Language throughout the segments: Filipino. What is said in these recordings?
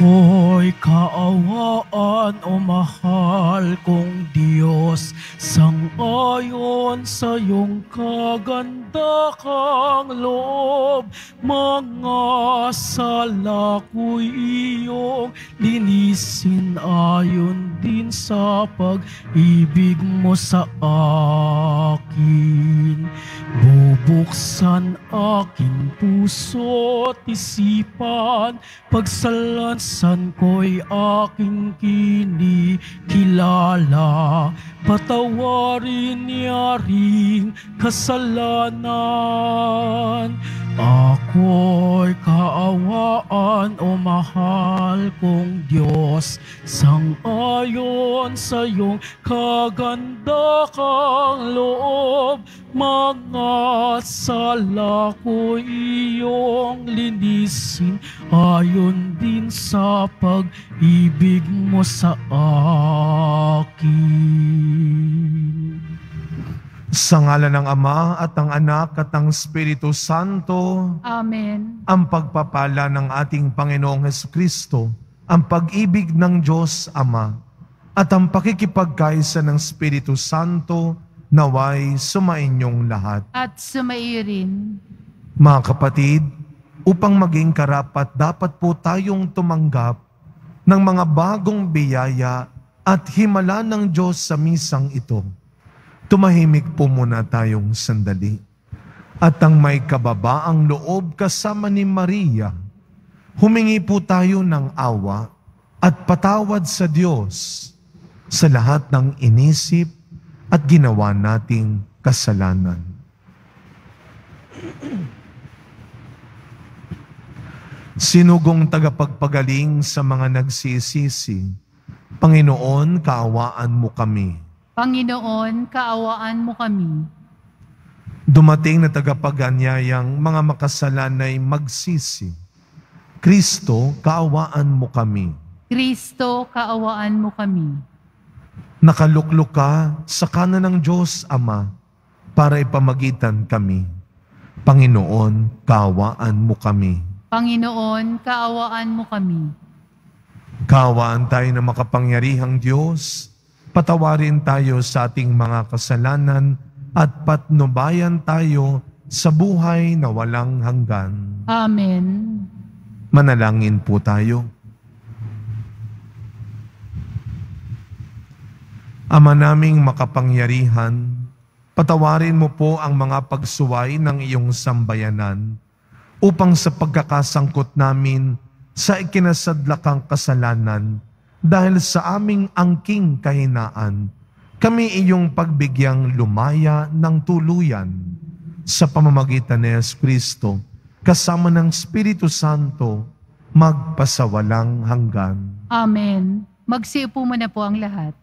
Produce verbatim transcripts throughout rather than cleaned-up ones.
Ako'y kaawaan o mahal kong Diyos, sang-ayon sa iyong kaganda kang loob. Mga sala ko'y iyong linisin ayon din sa pag-ibig mo sa akin. Bubuksan aking puso't isipan, pagsalansan ko'y aking kinikilala. Patawarin niya ring kasalanan. Ako'y kaawaan o mahal kong Diyos, sang-ayon sa iyong kaganda kang loob. Mga sala ko'y iyong linisin ayon din sa pag-ibig mo sa akin. Sa ngalan ng Ama at ng Anak at ng Espiritu Santo. Amen. Ang pagpapala ng ating Panginoong Hesukristo, ang pag-ibig ng Diyos Ama, at ang pakikipagkaisa ng Espiritu Santo naway sumainyong lahat. At sumaiyo rin. Mga kapatid, upang maging karapat dapat po tayong tumanggap ng mga bagong biyaya at himala ng Diyos sa misang ito. Tumahimik po muna tayong sandali. At ang may kababaang loob kasama ni Maria, humingi po tayo ng awa at patawad sa Diyos sa lahat ng inisip at ginawa nating kasalanan. Sinugong tagapagpagaling sa mga nagsisisi, Panginoon, kaawaan mo kami. Panginoon, kaawaan mo kami. Dumating na tagapaganyayang mga makasalanay magsisi, Kristo, kaawaan mo kami. Kristo, kaawaan mo kami. Nakaluklok ka sa kanan ng Diyos Ama para ipamagitan kami. Panginoon, kaawaan mo kami. Panginoon, kaawaan mo kami. Kaawaan tayo ng makapangyarihang Diyos. Patawarin tayo sa ating mga kasalanan at patnubayan tayo sa buhay na walang hanggan. Amen. Manalangin po tayo. Ama naming makapangyarihan, patawarin mo po ang mga pagsuway ng iyong sambayanan upang sa pagkakasangkot namin sa ikinasadlakang kasalanan dahil sa aming angking kahinaan, kami iyong pagbigyang lumaya ng tuluyan sa pamamagitan ni Jesucristo, kasama ng Espiritu Santo, magpasawalang hanggan. Amen. Magsiupo muna po ang lahat.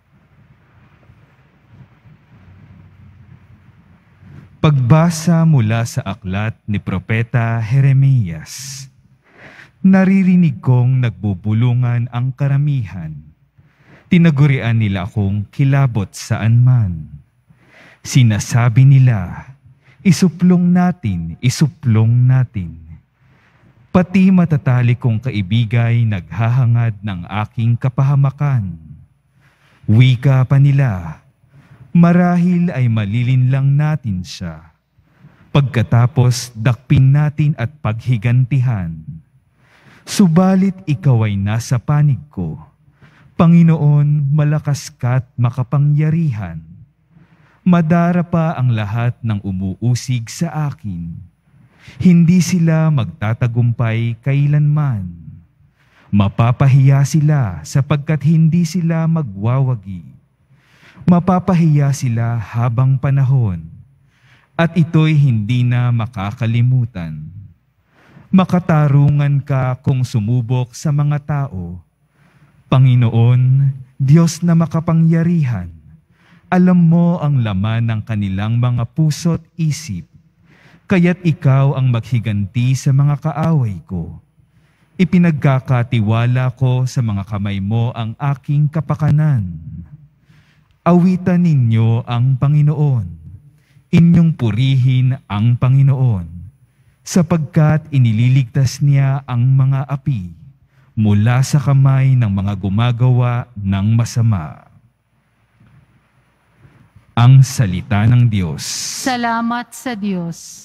Pagbasa mula sa aklat ni Propeta Jeremias. Naririnig kong nagbubulungan ang karamihan. Tinagurian nila akong kilabot saan man. Sinasabi nila, isuplong natin, isuplong natin. Pati matatalik kong kaibigay naghahangad ng aking kapahamakan. Wika pa nila, marahil ay malilinlang natin siya. Pagkatapos dakpin natin at paghigantihan. Subalit ikaw ay nasa panig ko, Panginoon, malakas ka't makapangyarihan. Madara pa ang lahat ng umuusig sa akin. Hindi sila magtatagumpay kailanman. Mapapahiya sila sapagkat hindi sila magwawagi. Mapapahiya sila habang panahon, at ito'y hindi na makakalimutan. Makatarungan ka kung sumubok sa mga tao. Panginoon, Diyos na makapangyarihan, alam mo ang laman ng kanilang mga puso't isip, kaya't ikaw ang maghiganti sa mga kaaway ko. Ipinagkakatiwala ko sa mga kamay mo ang aking kapakanan. Awitan ninyo ang Panginoon, inyong purihin ang Panginoon, sapagkat inililigtas niya ang mga api mula sa kamay ng mga gumagawa ng masama. Ang salita ng Diyos. Salamat sa Diyos.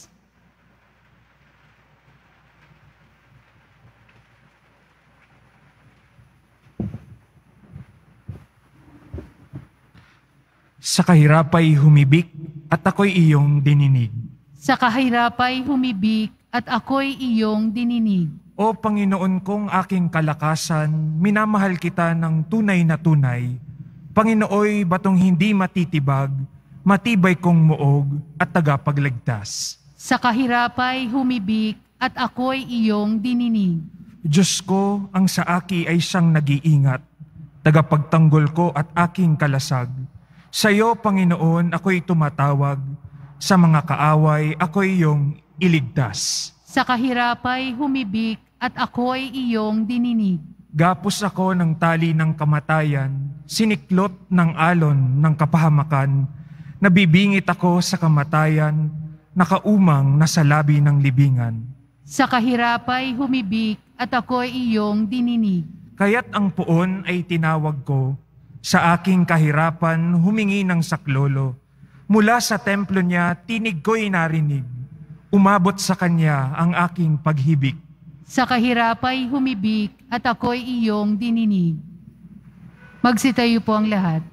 Sa kahirap ay humibik at ako'y iyong dininig. Sa kahirap ay humibik at ako'y iyong dininig. O Panginoon kong aking kalakasan, minamahal kita ng tunay na tunay. Panginooy batong hindi matitibag, matibay kong muog at tagapagligtas. Sa kahirap ay humibik at ako'y iyong dininig. Diyos ko, ang sa aki ay siyang nag-iingat, tagapagtanggol ko at aking kalasag. Sa iyo, Panginoon, ako'y tumatawag. Sa mga kaaway, ako'y iyong iligtas. Sa kahirap ay humibik at ako'y iyong dininig. Gapos ako ng tali ng kamatayan, siniklot ng alon ng kapahamakan, nabibingit ako sa kamatayan, nakaumang nasa labi ng libingan. Sa kahirap ay humibik at ako'y iyong dininig. Kaya't ang puon ay tinawag ko, sa aking kahirapan humingi ng saklolo. Mula sa templo niya, tinig ko'y narinig. Umabot sa kanya ang aking paghibik. Sa kahirap ay humibik at ako'y iyong dininig. Magsitayo po ang lahat.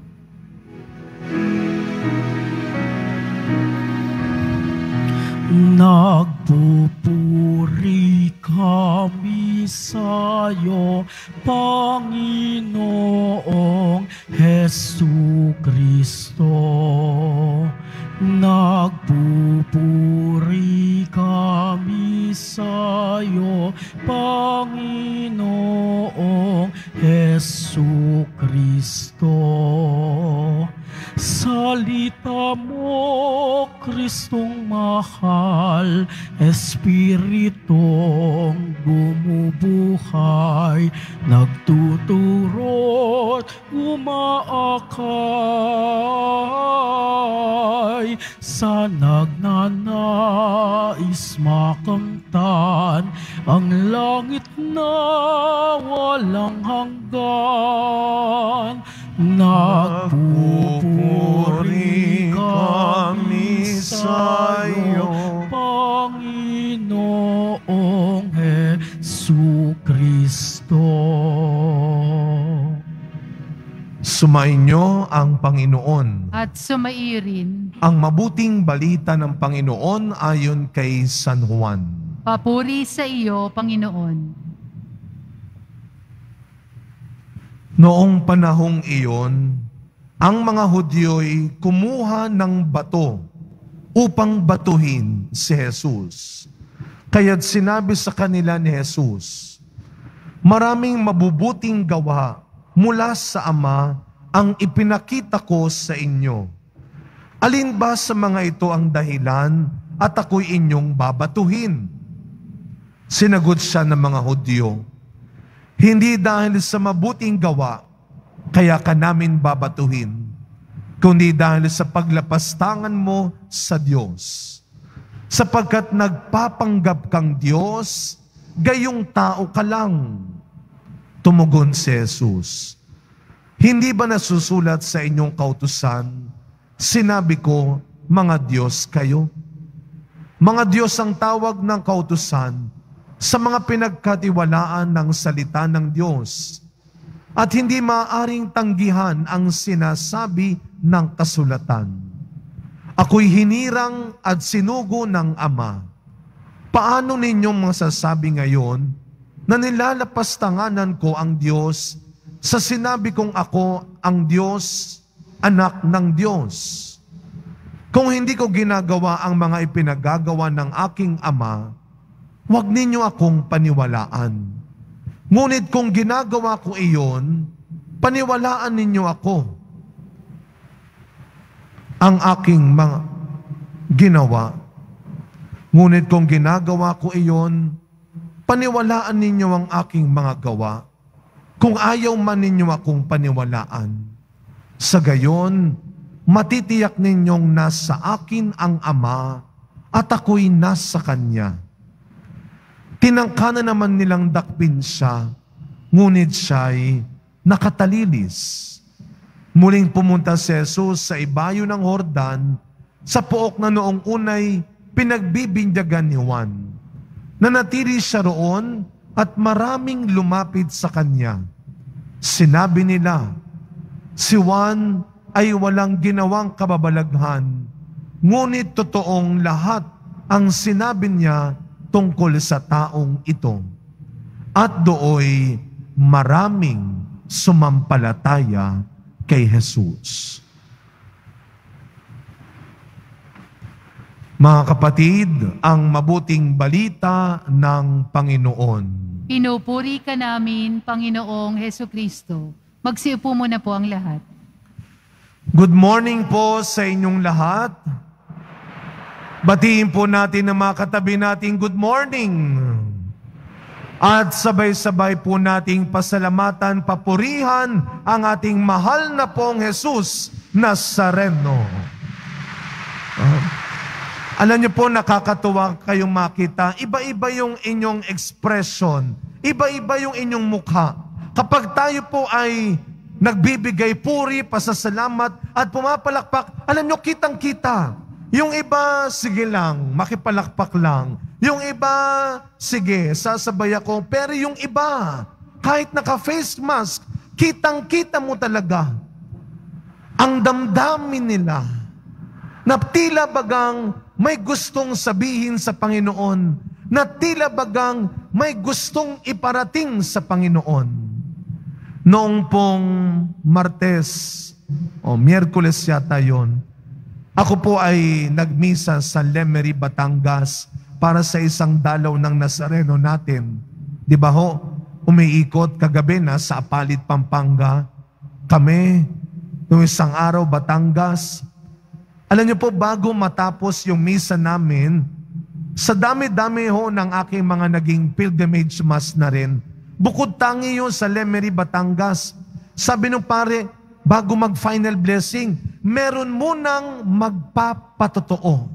Nagpupuri kami sa'yo, Panginoong Hesukristo. Nagpupuri kami sa'yo, Panginoong Hesukristo. Salita mo, Kristong mahal, Espiritong bumubuhay, nagtuturo't umaakay. Sa nagnanais makamtan ang langit na walang hanggan. Nagpupuri kami sa'yo, Panginoong Hesukristo. Sumainyo ang Panginoon. At sumairin. Ang mabuting balita ng Panginoon ayon kay San Juan. Papuri sa iyo, Panginoon. Noong panahong iyon, ang mga Hudyo'y kumuha ng bato upang batuhin si Jesus. Kaya't sinabi sa kanila ni Jesus, maraming mabubuting gawa mula sa Ama ang ipinakita ko sa inyo. Alin ba sa mga ito ang dahilan at ako'y inyong babatuhin? Sinagot siya ng mga Hudyo, hindi dahil sa mabuting gawa, kaya ka namin babatuhin, kundi dahil sa paglapastangan mo sa Diyos. Sapagkat nagpapanggap kang Diyos, gayong tao ka lang. Tumugon si Jesus, hindi ba nasusulat sa inyong kautusan, sinabi ko, mga Diyos kayo? Mga Diyos ang tawag ng kautusan, sa mga pinagkatiwalaan ng salita ng Diyos at hindi maaaring tanggihan ang sinasabi ng kasulatan. Ako'y hinirang at sinugo ng Ama. Paano ninyong masasabi ngayon na nilalapastanganan ko ang Diyos sa sinabi kong ako ang Diyos, anak ng Diyos? Kung hindi ko ginagawa ang mga ipinagagawa ng aking Ama, huwag ninyo akong paniwalaan. Ngunit kung ginagawa ko iyon, paniwalaan ninyo ako. Ang aking mga ginawa. Ngunit kung ginagawa ko iyon, paniwalaan ninyo ang aking mga gawa. Kung ayaw man ninyo akong paniwalaan, sa gayon, matitiyak ninyong nasa akin ang Ama at ako'y nasa Kanya. Tinangka na naman nilang dakpin siya, ngunit siya'y nakatalilis. Muling pumunta si Jesus sa ibayo ng Jordan, sa pook na noong unay pinagbibinyagan ni Juan. Nanatili siya roon at maraming lumapit sa kanya. Sinabi nila, si Juan ay walang ginawang kababalaghan, ngunit totoong lahat ang sinabi niya tungkol sa taong ito. At dooy maraming sumampalataya kay Jesus. Mga kapatid, ang mabuting balita ng Panginoon. Pinupuri ka namin, Panginoong Hesukristo. Magsiupo muna po ang lahat. Good morning po sa inyong lahat. Batiin po natin ang mga katabi nating good morning. At sabay-sabay po nating pasalamatan, papurihan ang ating mahal na pong Jesus Nazareno. Uh, alam niyo po, nakakatuwa kayong makita. Iba-iba yung inyong expression. Iba-iba yung inyong mukha. Kapag tayo po ay nagbibigay puri, pasasalamat, at pumapalakpak, alam niyo, kitang-kita. Yung iba, sige lang, makipalakpak lang. Yung iba, sige, sasabay ako. Pero yung iba, kahit naka-face mask, kitang-kita mo talaga ang damdamin nila na tila bagang may gustong sabihin sa Panginoon, na tila bagang may gustong iparating sa Panginoon. Noong pong Martes, o Miyerkules yata yun, ako po ay nagmisa sa Lemery, Batangas para sa isang dalaw ng Nazareno natin. Di ba ho? Umiikot kagabi na sa Apalit, Pampanga. Kami, noong isang araw, Batangas. Alam niyo po, bago matapos yung misa namin, sa dami-dami ho ng aking mga naging pilgrimage mass na rin, bukod tangi yun sa Lemery, Batangas. Sabi nung pare, bago mag-final blessing, meron munang magpapatotoo.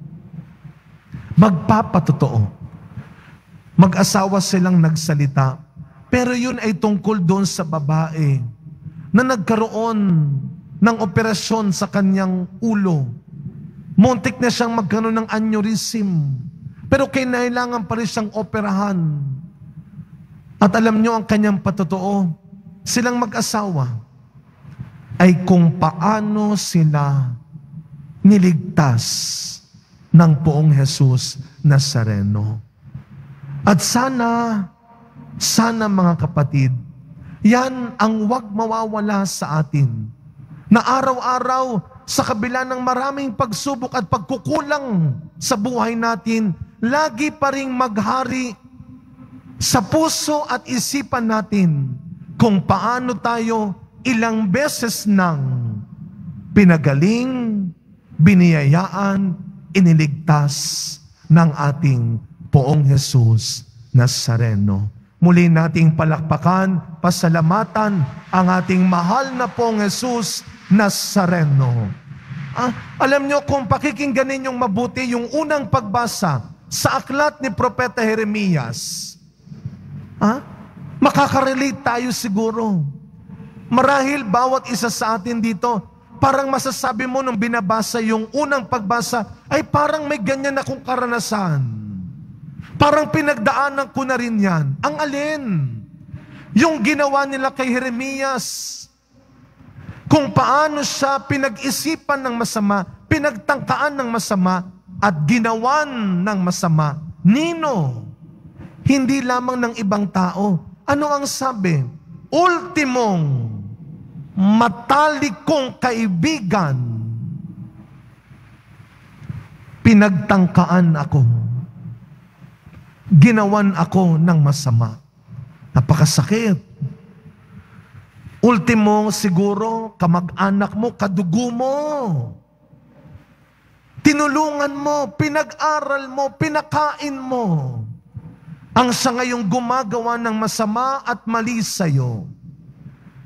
Magpapatotoo. Mag-asawa silang nagsalita. Pero yun ay tungkol doon sa babae na nagkaroon ng operasyon sa kanyang ulo. Muntik na siyang magkaroon ng aneurysm. Pero kailangan pa rin siyang operahan. At alam nyo ang kanyang patotoo, silang mag-asawa ay kung paano sila niligtas ng poong Jesus Nazareno. At sana, sana mga kapatid, yan ang wag mawawala sa atin, na araw-araw sa kabila ng maraming pagsubok at pagkukulang sa buhay natin, lagi pa ring maghari sa puso at isipan natin kung paano tayo ilang beses nang pinagaling, biniyayaan, iniligtas ng ating poong Jesus Nazareno. Muli nating palakpakan, pasalamatan ang ating mahal na poong Jesus Nazareno. Ah, alam nyo, kung pakikinggan ninyong mabuti yung unang pagbasa sa aklat ni Propeta Jeremias, ah, makakarelate tayo siguro. Marahil bawat isa sa atin dito, parang masasabi mo nung binabasa yung unang pagbasa, ay parang may ganyan akong karanasan. Parang pinagdaanan ko na rin yan. Ang alin? Yung ginawa nila kay Jeremias. Kung paano siya pinag-isipan ng masama, pinagtangkaan ng masama, at ginawan ng masama. Nino? Hindi lamang ng ibang tao. Ano ang sabi? Ultimong matalik kong kaibigan, pinagtangkaan ako, ginawan ako ng masama. Napakasakit. Ultimo siguro, kamag-anak mo, kadugo mo. Tinulungan mo, pinag-aral mo, pinakain mo. Ang sa ngayong gumagawa ng masama at mali sa'yo.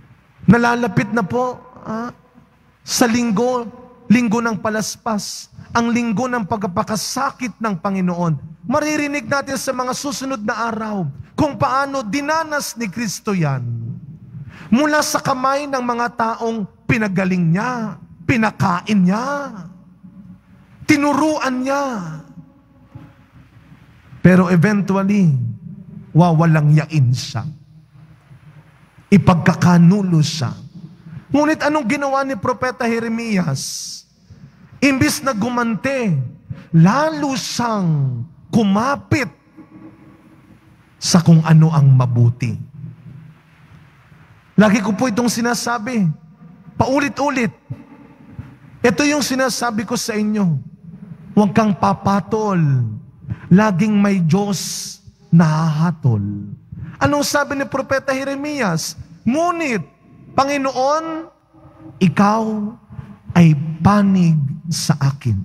Nalalapit na po ah, sa linggo, linggo ng palaspas. ang linggo ng pagpapakasakit ng Panginoon. Maririnig natin sa mga susunod na araw kung paano dinanas ni Kristo yan. Mula sa kamay ng mga taong pinagaling niya, pinakain niya, tinuruan niya. Pero eventually, wawalang yain siya. Ipagkakanulo siya. Ngunit anong ginawa ni Propeta Jeremias? Imbis na gumante, lalo siyang kumapit sa kung ano ang mabuti. Lagi ko po itong sinasabi, paulit-ulit. Ito yung sinasabi ko sa inyo. Huwag kang papatol. Laging may Diyos na hahatol. Anong sabi ni Propeta Jeremias? Ngunit, Panginoon, ikaw ay panig sa akin.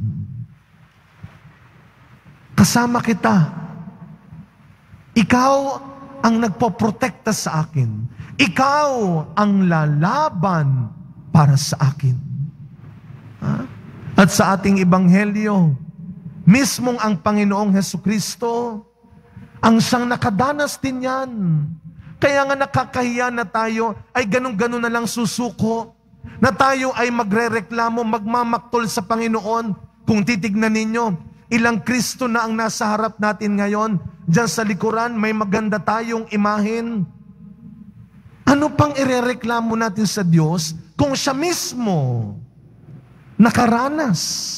Kasama kita. Ikaw ang nagpoprotekta sa akin. Ikaw ang lalaban para sa akin. Ha? At sa ating ebanghelyo, mismong ang Panginoong Hesukristo, ang siyang nakadanas din yan. Kaya nga nakakahiya na tayo ay ganun-ganun na lang susuko, na tayo ay magrereklamo, magmamaktol sa Panginoon. Kung titignan ninyo, ilang Kristo na ang nasa harap natin ngayon. Diyan sa likuran, may maganda tayong imahen. Ano pang irereklamo natin sa Diyos kung siya mismo nakaranas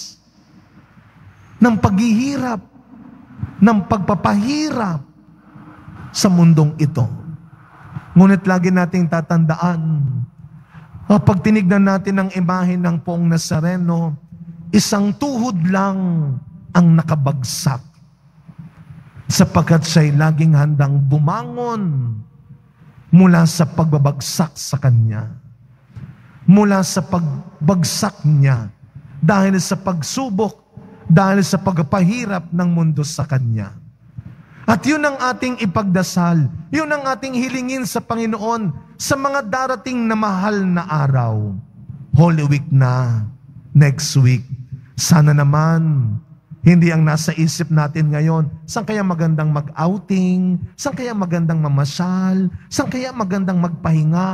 ng paghihirap, ng pagpapahirap sa mundong ito? Ngunit lagi nating tatandaan, pag tinignan natin ang imahe ng Poong Nazareno, isang tuhod lang ang nakabagsak, sapagkat siya'y laging handang bumangon mula sa pagbabagsak sa kanya. Mula sa pagbagsak niya, dahil sa pagsubok, dahil sa pagpahirap ng mundo sa kanya. At yun ang ating ipagdasal, yun ang ating hilingin sa Panginoon sa mga darating na mahal na araw. Holy Week na, next week. Sana naman, hindi ang nasa isip natin ngayon, saan kaya magandang mag-outing, saan kaya magandang mamasyal, saan kaya magandang magpahinga.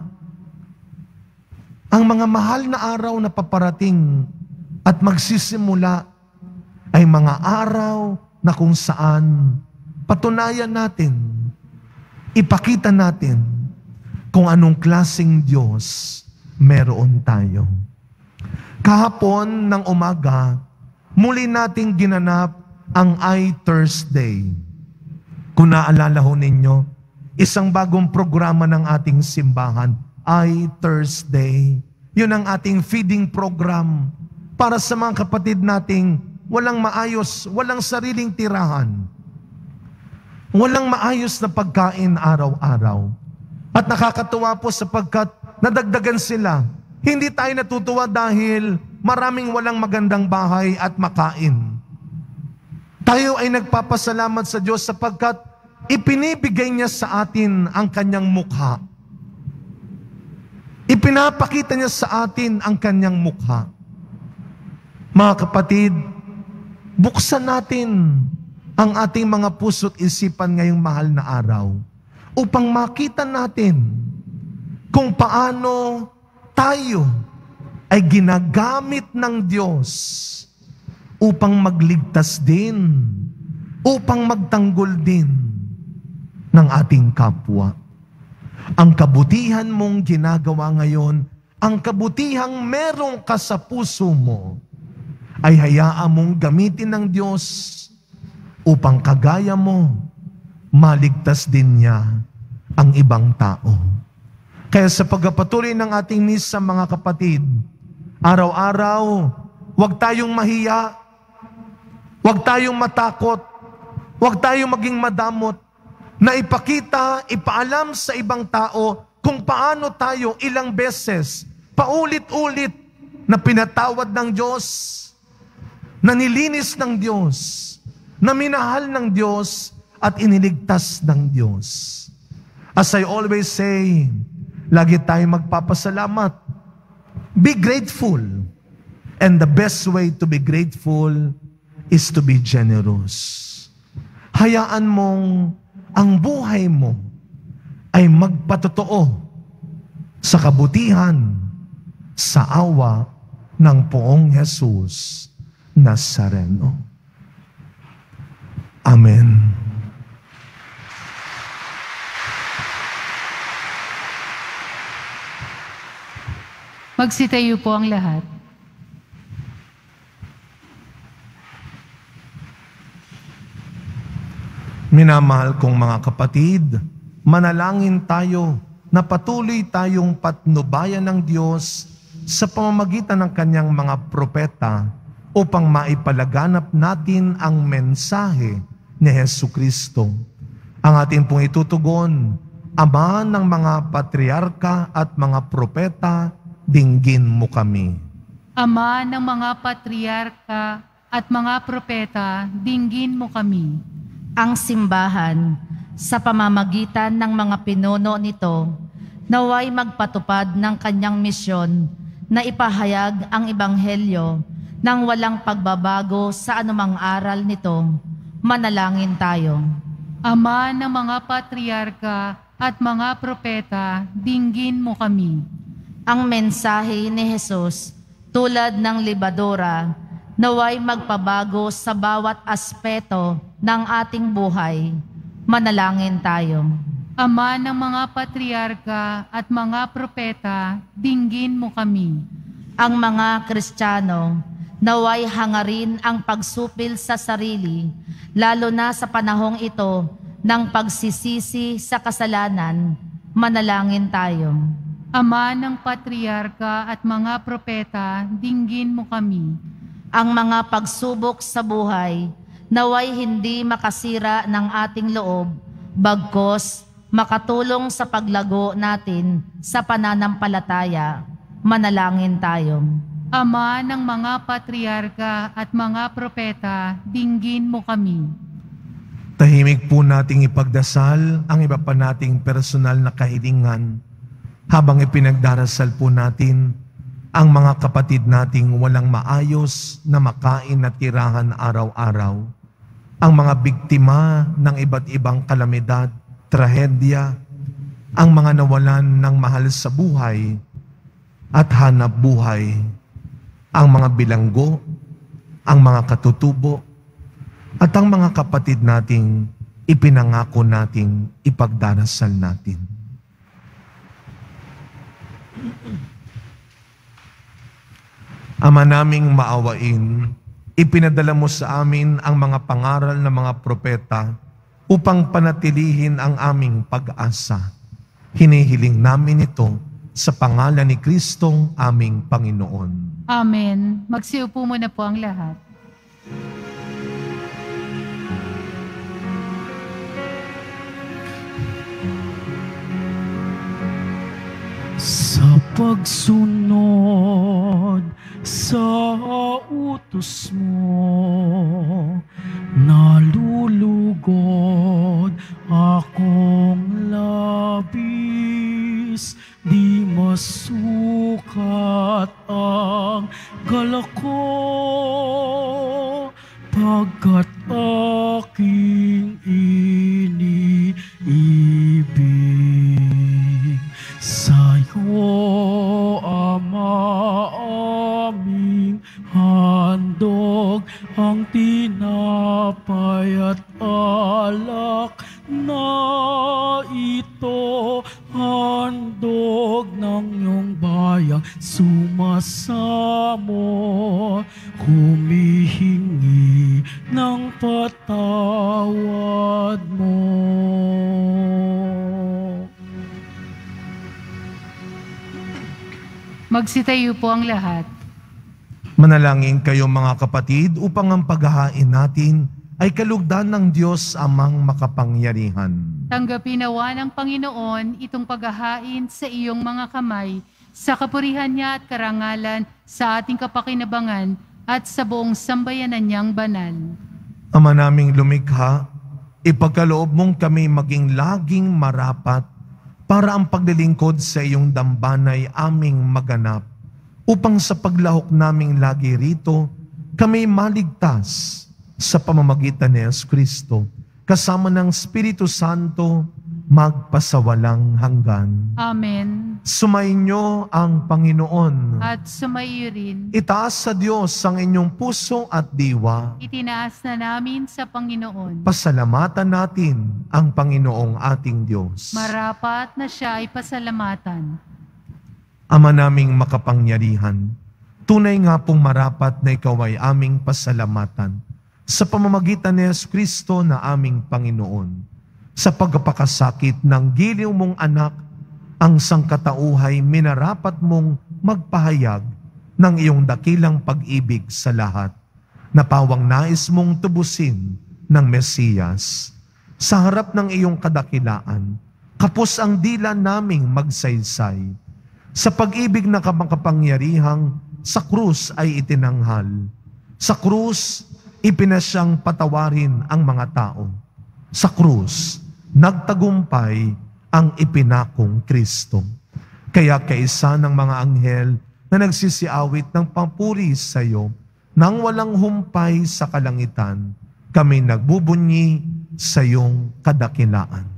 Ang mga mahal na araw na paparating at magsisimula ay mga araw na kung saan patunayan natin, ipakita natin kung anong klaseng Diyos meron tayo. Kahapon ng umaga, muli nating ginanap ang I-Thursday. Kung naalala ho ninyo, isang bagong programa ng ating simbahan, I-Thursday. Yun ang ating feeding program para sa mga kapatid nating walang maayos, walang sariling tirahan. Walang maayos na pagkain araw-araw. At nakakatuwa po sapagkat nadagdagan sila. Hindi tayo natutuwa dahil maraming walang magandang bahay at makain. Tayo ay nagpapasalamat sa Diyos sapagkat ipinibigay niya sa atin ang kanyang mukha. Ipinapakita niya sa atin ang kanyang mukha. Mga kapatid, buksan natin ang ating mga puso't isipan ngayong mahal na araw upang makita natin kung paano tayo ay ginagamit ng Diyos upang magligtas din, upang magtanggol din ng ating kapwa. Ang kabutihan mong ginagawa ngayon, ang kabutihang meron ka sa puso mo, ay hayaan mong gamitin ng Diyos upang kagaya mo, maligtas din niya ang ibang tao. Kaya sa pagpapatuloy ng ating misa, mga kapatid, araw-araw, huwag tayong mahiya, huwag tayong matakot, huwag tayong maging madamot, na ipakita, ipaalam sa ibang tao kung paano tayo ilang beses, paulit-ulit, na pinatawad ng Diyos, na nilinis ng Diyos, na minahal ng Diyos, at iniligtas ng Diyos. As I always say, lagi tayong magpapasalamat. Be grateful. And the best way to be grateful is to be generous. Hayaan mong ang buhay mo ay magpatotoo sa kabutihan, sa awa ng Poong Jesus Nazareno. Amen. Magsitayo po ang lahat. Minamahal kong mga kapatid, manalangin tayo na patuloy tayong patnubayan ng Diyos sa pamamagitan ng kanyang mga propeta upang maipalaganap natin ang mensahe ni Hesukristo. Ang atin pong itutugon, Ama ng mga patriarka at mga propeta, dinggin mo kami. Ama ng mga patriarka at mga propeta, dinggin mo kami. Ang simbahan, sa pamamagitan ng mga pinuno nito, naway magpatupad ng kanyang misyon na ipahayag ang ebanghelyo nang walang pagbabago sa anumang aral nito. Manalangin tayo. Ama ng mga patriarka at mga propeta, dinggin mo kami. Ang mensahe ni Jesus, tulad ng libadora, naway magpabago sa bawat aspeto ng ating buhay. Manalangin tayo. Ama ng mga patriarka at mga propeta, dinggin mo kami. Ang mga Kristiyano, naway hangarin ang pagsupil sa sarili, lalo na sa panahong ito ng pagsisisi sa kasalanan. Manalangin tayo. Ama ng patriarka at mga propeta, dinggin mo kami. Ang mga pagsubok sa buhay, naway hindi makasira ng ating loob, bagkos makatulong sa paglago natin sa pananampalataya. Manalangin tayo. Ama ng mga patriarka at mga propeta, dinggin mo kami. Tahimik po nating ipagdasal ang iba pa nating personal na kahilingan habang ipinagdarasal po natin ang mga kapatid nating walang maayos na makain at tirahan araw-araw, ang mga biktima ng iba't ibang kalamidad, trahedya, ang mga nawalan ng mahal sa buhay at hanap buhay, ang mga bilanggo, ang mga katutubo, at ang mga kapatid nating ipinangako nating ipagdarasal natin. Ama naming maawain, ipinadala mo sa amin ang mga pangaral ng mga propeta upang panatilihin ang aming pag-asa. Hinihiling namin ito sa pangalan ni Kristong aming Panginoon. Amen. Magsiupo muna po ang lahat. Sa pagsunod sa utos mo, nalulugod akong labis, di masukat ang galak ko, pagkat aking iniibig. Sa'yo, Ama, aming handog ang tinapay at alak na ito, handog ng iyong bayang sumasamo, humihingi ng patawad mo. Magsitayo po ang lahat. Manalangin kayo mga kapatid upang ang paghahain natin ay kalugdan ng Diyos amang makapangyarihan. Tanggapin nawa ng Panginoon itong paghahain sa iyong mga kamay, sa kapurihan niya at karangalan, sa ating kapakinabangan at sa buong sambayanan niyang banal. Ama naming lumikha, ipagkaloob mong kami maging laging marapat para ang paglilingkod sa iyong dambanay aming maganap. upang sa paglahok naming lagi rito, kami maligtas sa pamamagitan ni Yesu Kristo, kasama ng Espiritu Santo, magpasawalang hanggan. Amen. Sumainyo ang Panginoon. At sumaiyo rin. Itaas sa Diyos ang inyong puso at diwa. Itinaas na namin sa Panginoon. Pasalamatan natin ang Panginoong ating Diyos. Marapat na siya ay pasalamatan. Ama naming makapangyarihan, tunay nga pong marapat na ikaw ay aming pasalamatan sa pamamagitan ni Yesu Kristo na aming Panginoon. Sa pagpapakasakit ng giliw mong anak, ang sangkatauhay minarapat mong magpahayag ng iyong dakilang pag-ibig sa lahat, na pawang nais mong tubusin ng Mesiyas. Sa harap ng iyong kadakilaan, kapos ang dila naming magsaysay. Sa pag-ibig na kamakapangyarihang sa krus ay itinanghal. Sa krus, ipinasyang patawarin ang mga tao. Sa krus, nagtagumpay ang ipinakong Kristo. Kaya kaisa ng mga anghel na nagsisiawit ng pampuri sa iyo, nang walang humpay sa kalangitan, kami nagbubunyi sa iyong kadakilaan.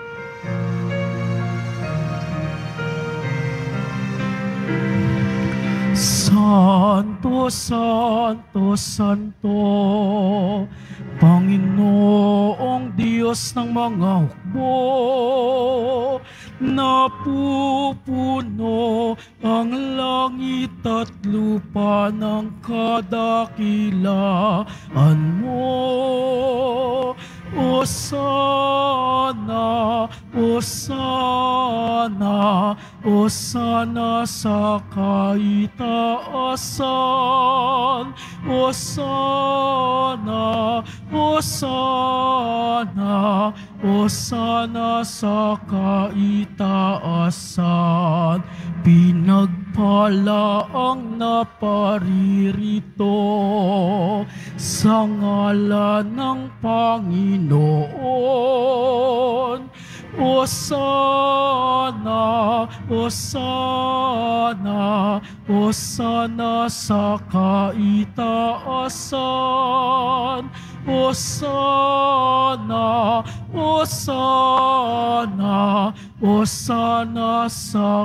Santo, Santo, Santo, Panginoong Diyos ng mga hukbo, napupuno ang langit at lupa ng kadakilaan mo. Osana, Osana, Osana sa kaitaasan. Osana, Osana, Osana sa kaitaasan. Pinagpala ang naparirito sa ngalan ng Panginoon. Osana, Osana, Osana sa kaitaasan. Osana, Osana, Osana sa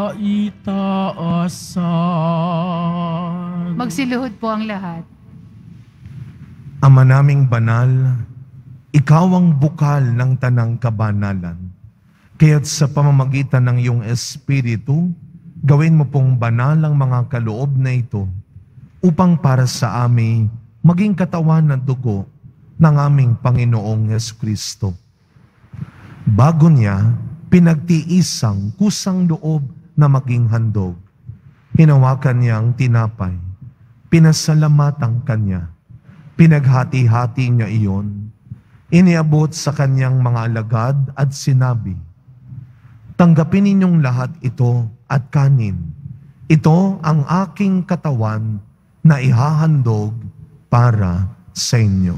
kaitaasan. Magsiluhod po ang lahat. Ama naming banal, ikaw ang bukal ng tanang kabanalan. Kaya't sa pamamagitan ng iyong Espiritu, gawin mo pong banal ang mga kaloob na ito upang para sa amin maging katawan ng dugo ng aming Panginoong Yesu Kristo. Bago niya, pinagtiisang kusang loob na maging handog. Hinawakan niya ang tinapay, pinasalamatan kanya, pinaghati-hati niya iyon, iniabot sa kanyang mga alagad at sinabi, "Tanggapin ninyong lahat ito at kanin. Ito ang aking katawan na ihahandog para sa inyo."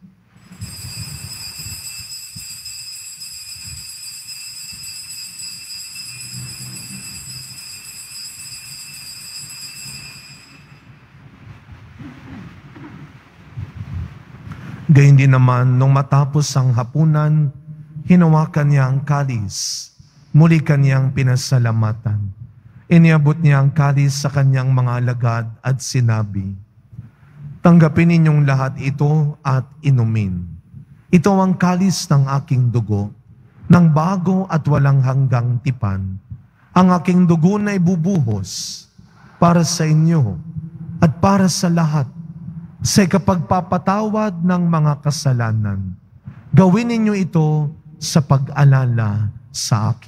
Gayun din naman, nung matapos ang hapunan, hinawakan niya ang kalis, muli kanyang pinasalamatan. Iniabot niya ang kalis sa kanyang mga alagad at sinabi, "Tanggapin ninyong lahat ito at inumin. Ito ang kalis ng aking dugo, ng bago at walang hanggang tipan. Ang aking dugo na ibubuhos para sa inyo at para sa lahat, sa ikapagpapatawad ng mga kasalanan. Gawin ninyo ito sa pag-alala sa akin."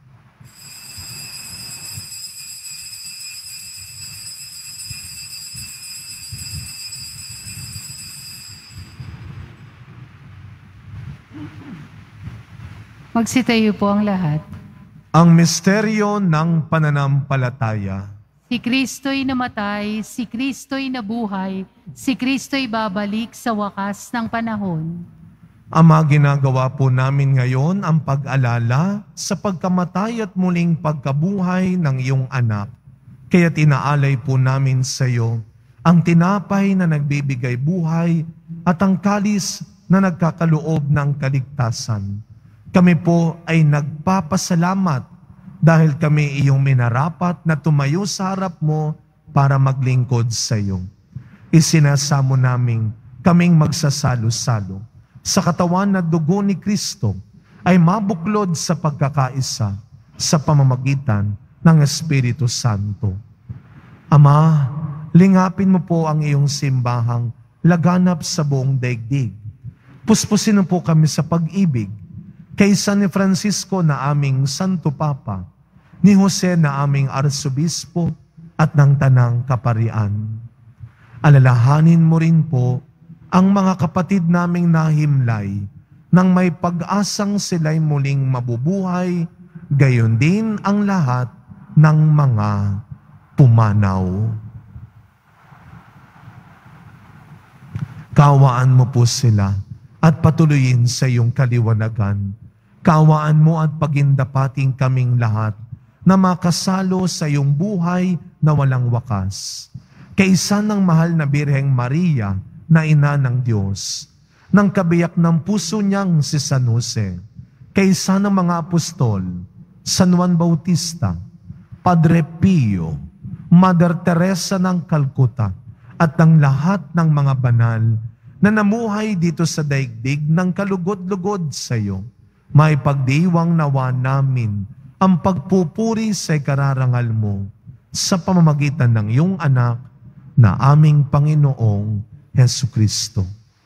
Magsitayo po ang lahat. Ang misteryo ng pananampalataya. Si Kristo'y namatay, si Kristo'y nabuhay, si Kristo'y babalik sa wakas ng panahon. Ama, ginagawa po namin ngayon ang pag-alala sa pagkamatay at muling pagkabuhay ng iyong anak, Kaya tinaalay po namin sa iyo ang tinapay na nagbibigay buhay at ang kalis na nagkakaloob ng kaligtasan. Kami po ay nagpapasalamat dahil kami iyong minarapat na tumayo sa harap mo para maglingkod sa iyo. Isinasamo namin kaming magsasalo-salo sa katawan na dugo ni Kristo ay mabuklod sa pagkakaisa sa pamamagitan ng Espiritu Santo. Ama, lingapin mo po ang iyong simbahang laganap sa buong daigdig. Puspusin mo po kami sa pag-ibig kay San Francisco na aming Santo Papa, ni Jose na aming Arsobispo at ng Tanang Kaparian. Alalahanin mo rin po ang mga kapatid naming nahimlay nang may pag-asang sila'y muling mabubuhay, gayon din ang lahat ng mga pumanaw. Kawaan mo po sila at patuloyin sa iyong kaliwanagan. Kawaan mo at pagindapating kaming lahat na makasalo sa iyong buhay na walang wakas. Kaisa ng mahal na Birheng Maria na ina ng Diyos, ng kabiyak ng puso niyang si San Jose, kaisa ng mga apostol, San Juan Bautista, Padre Pio, Mother Teresa ng Calcutta, at ng lahat ng mga banal na namuhay dito sa daigdig ng kalugod-lugod sa iyo, may pagdiwang nawa namin ang pagpupuri sa ikararangal mo sa pamamagitan ng iyong anak na aming Panginoong Hesukristo.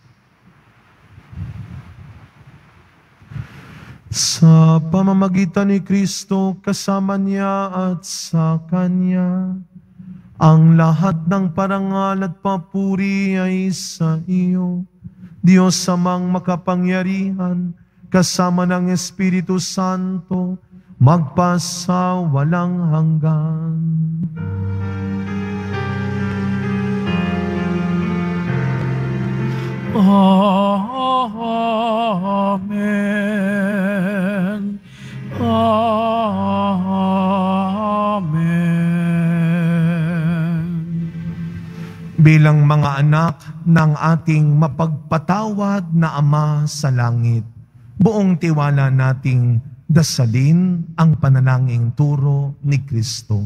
Sa pamamagitan ni Kristo, kasama niya at sa Kanya, ang lahat ng parangal at papuri ay sa iyo, Diyos Amang makapangyarihan, kasama ng Espiritu Santo, magpasa walang hanggan. Amen. Amen. Bilang mga anak ng ating mapagpatawad na Ama sa langit, buong tiwala nating dasalin ang panalangin turo ni Kristo.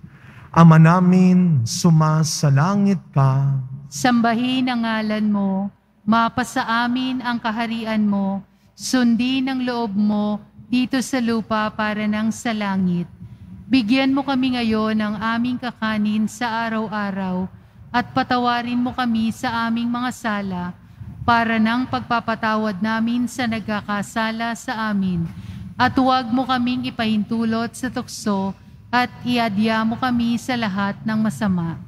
Ama namin, sumasalangit ka. Sambahin ang ngalan mo, mapasa amin ang kaharian mo, sundin ang loob mo dito sa lupa para nang sa langit. Bigyan mo kami ngayon ng aming kakanin sa araw-araw at patawarin mo kami sa aming mga sala para nang pagpapatawad namin sa nagkakasala sa amin. At huwag mo kaming ipahintulot sa tukso at iadya mo kami sa lahat ng masama.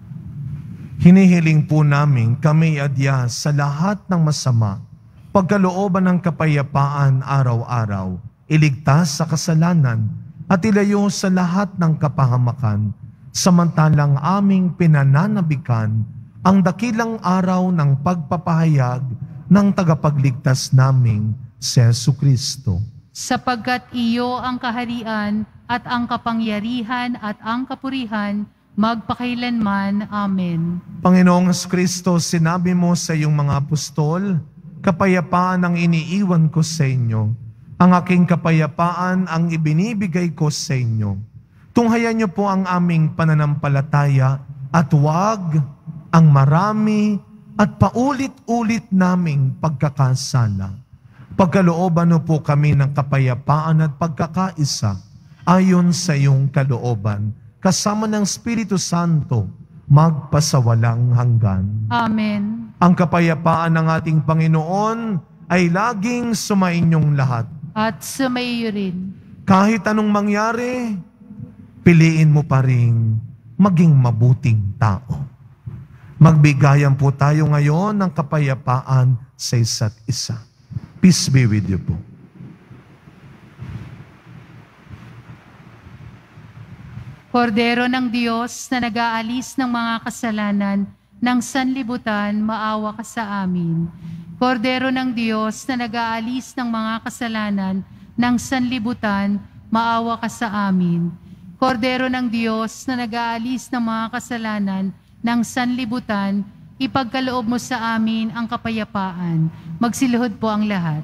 Hinihiling po namin kami adya sa lahat ng masama, pagkalooban ng kapayapaan araw-araw, iligtas sa kasalanan at ilayo sa lahat ng kapahamakan, samantalang aming pinananabikan ang dakilang araw ng pagpapahayag ng tagapagligtas naming si Jesucristo. Sapagkat iyo ang kaharian at ang kapangyarihan at ang kapurihan magpakailanman. Amen. Panginoong Jesucristo, sinabi mo sa iyong mga apostol, kapayapaan ang iniiwan ko sa inyo. Ang aking kapayapaan ang ibinibigay ko sa inyo. Tunghayan niyo po ang aming pananampalataya at huwag ang marami at paulit-ulit naming pagkakasala. Pagkalooban mo po kami ng kapayapaan at pagkakaisa ayon sa iyong kalooban, kasama ng Espiritu Santo, magpasawalang hanggan. Amen. Ang kapayapaan ng ating Panginoon ay laging sumainyong lahat. At sumaiyo rin. Kahit anong mangyari, piliin mo pa rin maging mabuting tao. Magbigayan po tayo ngayon ng kapayapaan sa isa't isa. Peace be with you po. Kordero ng Diyos na nag-aalis ng mga kasalanan ng sanlibutan, maawa ka sa amin. Kordero ng Diyos na nag-aalis ng mga kasalanan ng sanlibutan, maawa ka sa amin. Kordero ng Diyos na nag-aalis ng mga kasalanan ng sanlibutan, ipagkaloob mo sa amin ang kapayapaan. Magsiluhod po ang lahat.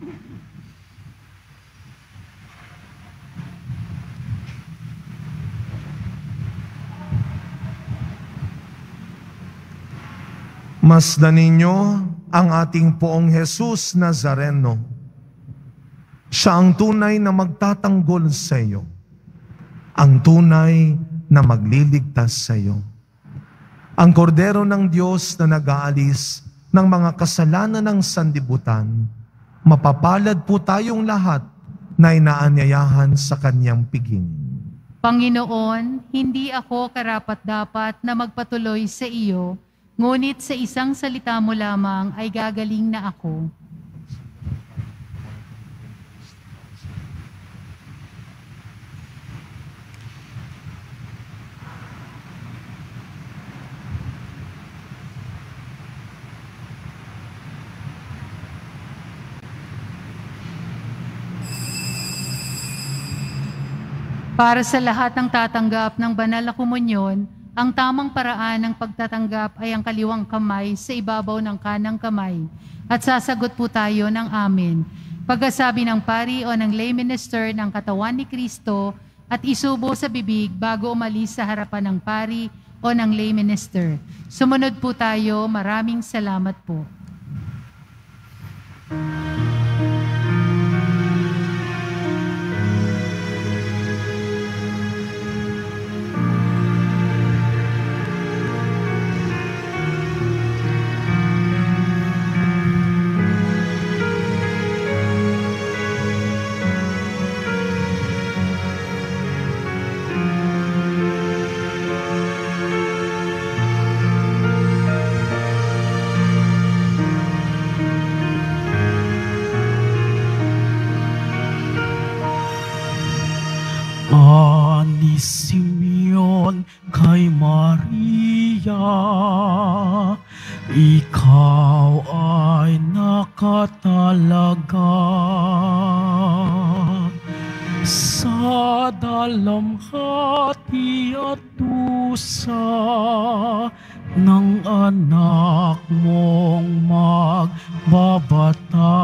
Masdan ninyo ang ating Poong Jesus Nazareno. Siya ang tunay na magtatanggol sa iyo, ang tunay na magliligtas sa iyo. Ang kordero ng Diyos na nag-aalis ng mga kasalanan ng sanlibutan, mapapalad po tayong lahat na inaanyayahan sa kanyang piging. Panginoon, hindi ako karapat-dapat na magpatuloy sa iyo, ngunit sa isang salita mo lamang ay gagaling na ako. Para sa lahat ng tatanggap ng banal na komunyon, ang tamang paraan ng pagtatanggap ay ang kaliwang kamay sa ibabaw ng kanang kamay. At sasagot po tayo ng amen. Pagkasabi ng pari o ng lay minister ng katawan ni Kristo at isubo sa bibig bago umalis sa harapan ng pari o ng lay minister. Sumunod po tayo. Maraming salamat po. Ni Simeon kay Maria, ikaw ay nakatalaga sa dalamhati at dusa ng anak mong magbabata,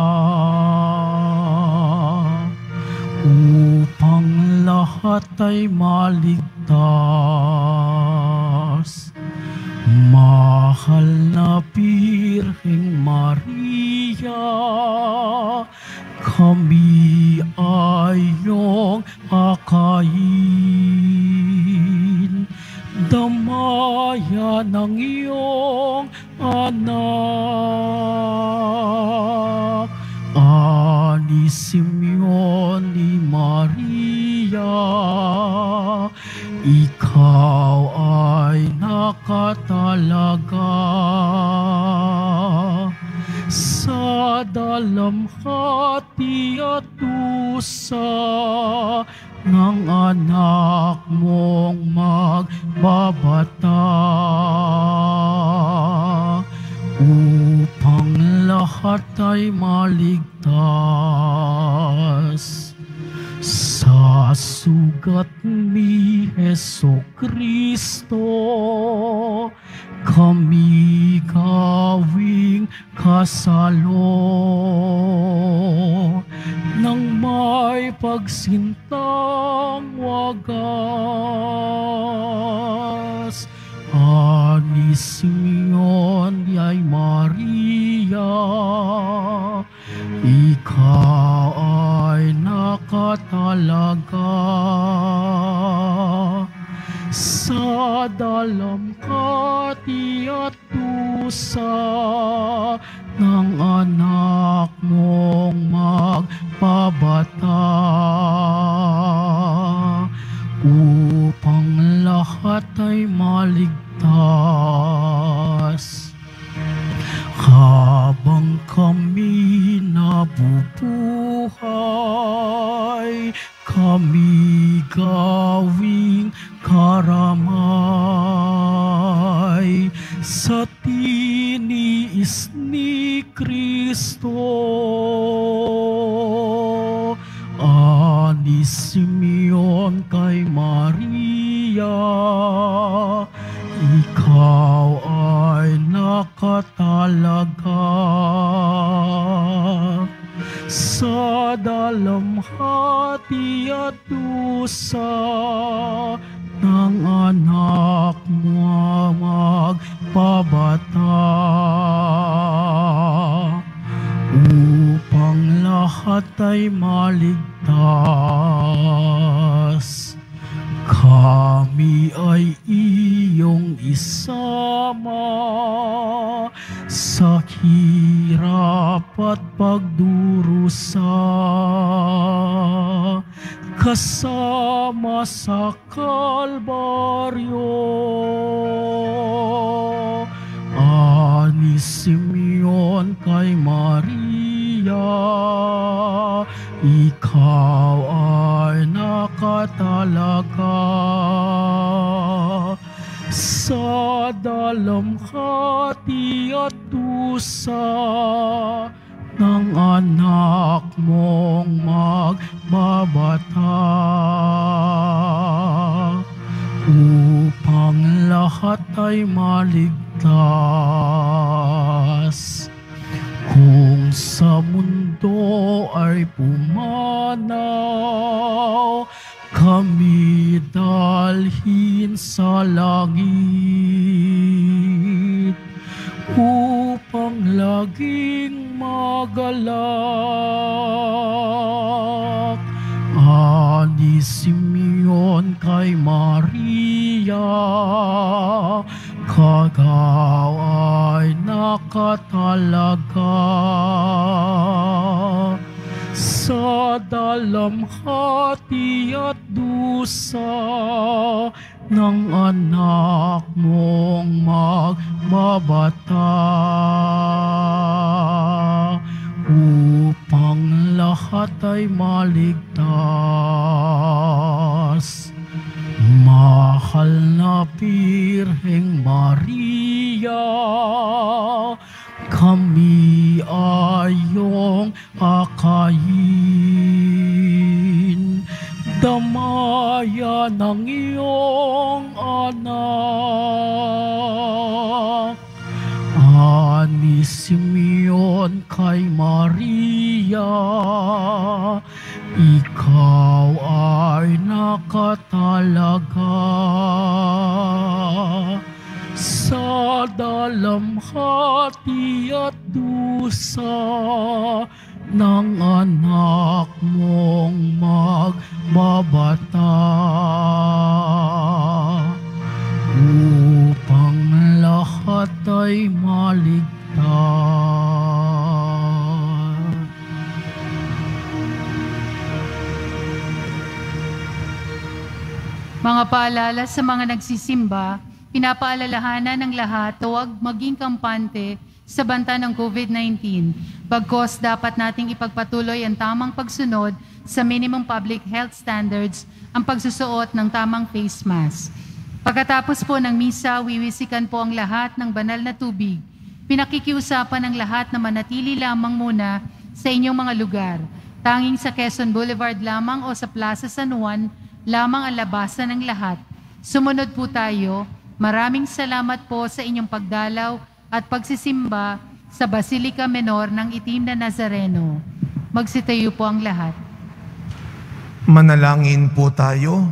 upang lahat ay maligtas. Mahal na Birheng Maria, kami ay iyong akayin. Damaya ng iyong anak, ani Simeon ni Maria, ikaw ay nakatalaga sa dalamhati at dusa ng anak mong magbabata, upang lahat ay maligtas. Sa sugat ni Jesucristo, kami gawing kasalo ng may pagsintang wagas. Ani Simeon ay Maria, ikaw ay nakatalaga sa dalamhati at dusa ng anak mong magbabata, upang lahat ay maligtas. Habang kami nabubuhay, kami gawing karamay sa tiniis ni Kristo. Ani Simeon kay Maria, sa dalamhati at dusa ng anak mo magpabata, upang lahat ay maligtas. Kami ay iyong isama sa hirap at pagdurusa, kasama sa Kalbaryo. Ani Simeon kay Maria, ikaw ay nakatalaga sa dalamhati at dusa ng anak mong magbabata, upang lahat ay maligtas. Kung sa mundo ay pumanaw, kami dalhin sa langit, upang laging magalak. Ani Simeon kay Maria, kagaw ay nakatalaga sa dalamhati at dusa ng anak mong magbabata, upang lahat ay maligtas. Mahal na Birheng Maria, kami ay iyong akayin, damaya ng iyong anak. Ani Simeon kay Maria, ikaw ay nakatalaga sa dalamhati at dusa ng anak mong magbabata, upang lahat ay maligtas. Mga paalala sa mga nagsisimba, pinapaalalahanan ng lahat na huwag maging kampante sa banta ng COVID nineteen. Bagkos dapat nating ipagpatuloy ang tamang pagsunod sa minimum public health standards, ang pagsusuot ng tamang face mask. Pagkatapos po ng misa, wiwisikan po ang lahat ng banal na tubig. Pinakikiusapan ng lahat na manatili lamang muna sa inyong mga lugar. Tanging sa Quezon Boulevard lamang o sa Plaza San Juan lamang ang labasan ng lahat. Sumunod po tayo. Maraming salamat po sa inyong pagdalaw at pagsisimba sa Basilica Menor ng Itim na Nazareno. Magsitayo po ang lahat. Manalangin po tayo.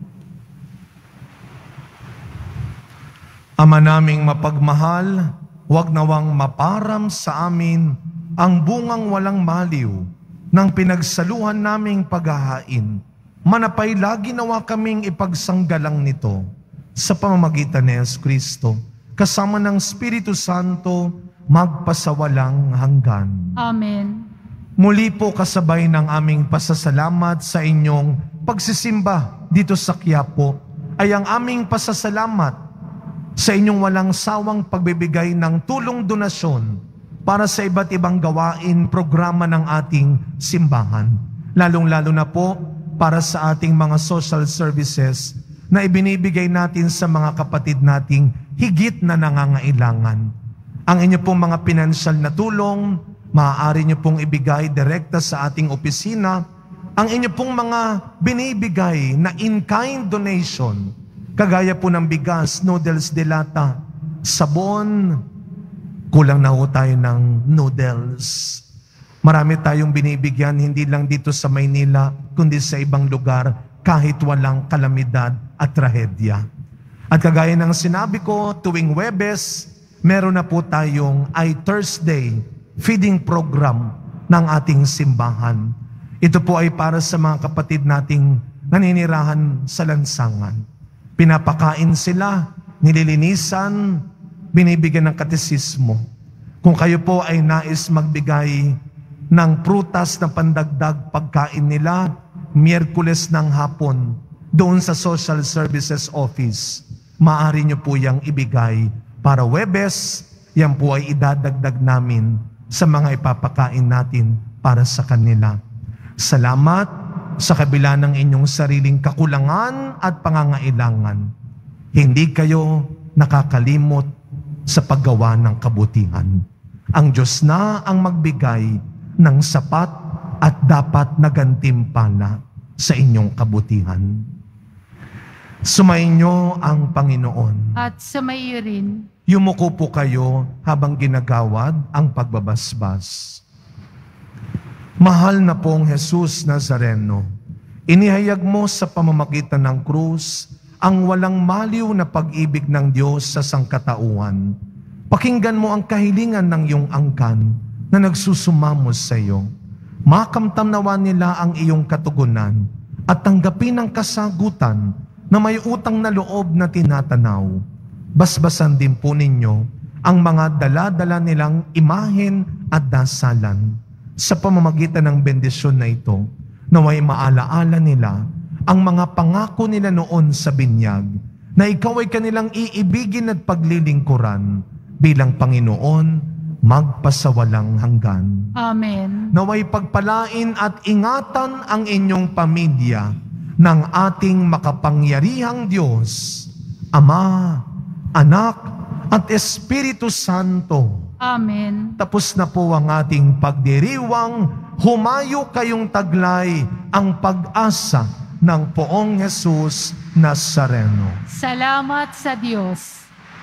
Ama naming mapagmahal, huwag nawang maparam sa amin ang bungang walang maliw ng pinagsaluhan naming paghahain. Manapay lagi nawa kaming ipagsanggalang nito sa pamamagitan ni Yesu Kristo, kasama ng Espiritu Santo, magpasawalang hanggan. Amen. Muli po kasabay ng aming pasasalamat sa inyong pagsisimba dito sa Quiapo, ay ang aming pasasalamat sa inyong walang sawang pagbibigay ng tulong donasyon para sa iba't ibang gawain, programa ng ating simbahan. Lalong-lalo na po para sa ating mga social services na ibinibigay natin sa mga kapatid nating higit na nangangailangan. Ang inyo pong mga pinansyal na tulong, maaari nyo pong ibigay direkta sa ating opisina. Ang inyo pong mga binibigay na in-kind donation, kagaya po ng bigas, noodles de lata, sabon, kulang na ho tayo ng noodles. Marami tayong binibigyan, hindi lang dito sa Maynila, kundi sa ibang lugar, kahit walang kalamidad at trahedya. At kagaya ng sinabi ko, tuwing Huwebes, meron na po tayong I Thursday feeding program ng ating simbahan. Ito po ay para sa mga kapatid nating naninirahan sa lansangan. Pinapakain sila, nililinisan, binibigyan ng katesismo. Kung kayo po ay nais magbigay ng prutas na pandagdag pagkain nila, Miyerkules ng hapon, doon sa Social Services Office, maaari nyo po yang ibigay. Para Huwebes, yan po ay idadagdag namin sa mga ipapakain natin para sa kanila. Salamat sa kabila ng inyong sariling kakulangan at pangangailangan. Hindi kayo nakakalimot sa paggawa ng kabutihan. Ang Diyos na ang magbigay ng sapat at dapat na gantimpala sa inyong kabutihan. Sumainyo ang Panginoon. At sumaiyo rin. Yumuko po kayo habang ginagawad ang pagbabasbas. Mahal na pong Jesus Nazareno, inihayag mo sa pamamagitan ng krus ang walang maliw na pag-ibig ng Diyos sa sangkatauhan. Pakinggan mo ang kahilingan ng iyong angkan na nagsusumamo sa iyo. Makamtam nawa nila ang iyong katugunan at tanggapin ang kasagutan na may utang na loob na tinatanaw. Basbasan din po ninyo ang mga dala-dala nilang imahen at dasalan. Sa pamamagitan ng bendisyon na ito, naway maalaala nila ang mga pangako nila noon sa binyag, na ikaw ay kanilang iibigin at paglilingkuran bilang Panginoon magpasawalang hanggan. Amen. Naway pagpalain at ingatan ang inyong pamilya ng ating makapangyarihang Diyos, Ama, Anak, at Espiritu Santo. Amen. Tapos na po ang ating pagdiriwang, humayo kayong taglay ang pag-asa ng Poong Jesus Nazareno. Salamat sa Diyos.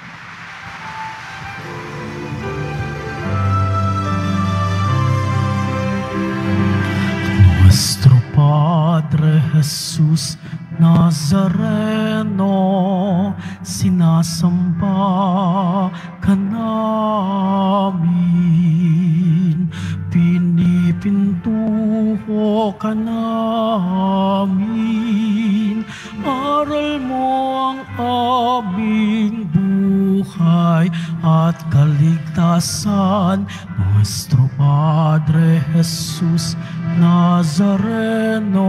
Nuestro Padre Jesus Nazareno, sinasamba ka namin, pinipintuho ka namin, aral mo ang aming buhay at kaligtasan. Nuestro Padre Jesus Nazareno,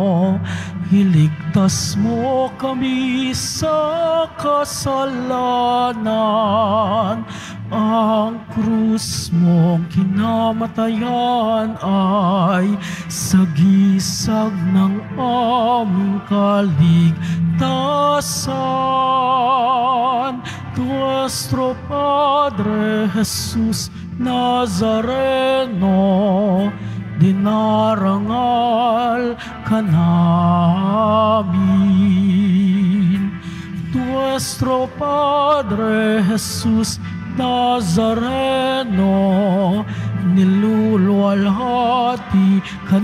iligtas mo kami sa kasalanan. Ang krus mong kinamatayan ay sagisag ng aming kaligtasan. Nuestro Padre Jesus Nazareno, dinarangal ka namin. Nuestro Padre Jesus Nazareno, niluluwalhati ka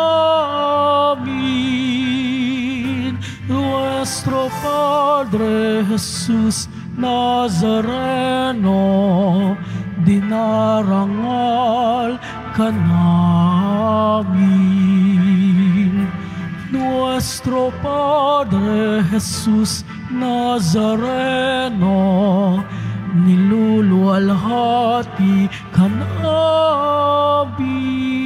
namin. Nuestro Padre Jesus Nazareno, dinarangal ka namin. Nuestro Padre Jesus Nazareno, niluluwalhati ka namin.